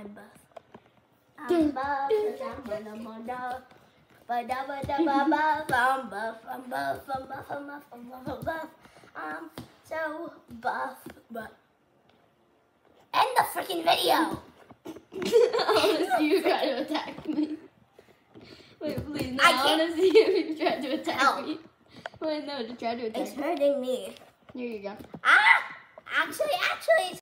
I'm buff. I'm buff, 'cause I'm buff. I'm buff, I'm buff, I'm buff, I'm buff, I'm buff, I'm buff. I'm so buff, but end the freaking video. You try to attack me. Wait, please, no, I want to see if you try to attack me. Wait, no, just try to attack It's hurting me. Here you go. Ah! Actually,